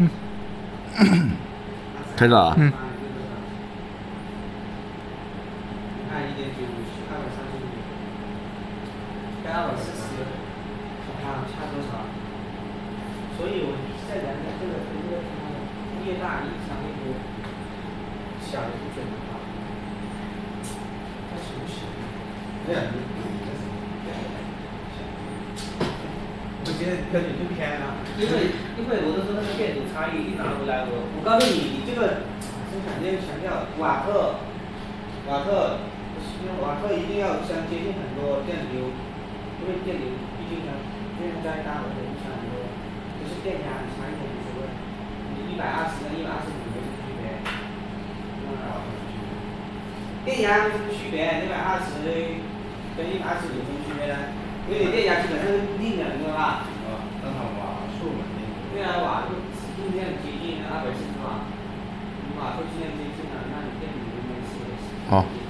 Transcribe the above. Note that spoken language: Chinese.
开始了。 看1.957，230米，跟240，差多少？所以我一直在量这个跟这个越大影响越多，小的不准的话，它行不行？对呀，我觉得标准就偏了，因为我都说那个电阻差异一拿回来，我告诉你，你这个生产线强调瓦特一定要相接近很多电流，因为电流毕竟呢，电量再大，我得影响很多，就是电压强一点无所谓，你120跟125没什么区别，电压没什么区别，120跟125有什么区别呢？因为你电压基本上是固定的，你知道吧？ 那它瓦数稳定。 对啊，瓦数尽量接近240瓦，瓦数尽量接近了，那你电流没事。 好。